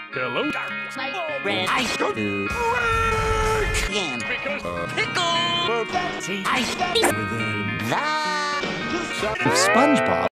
Hello? Red. I go to again. Pickle. I If SpongeBob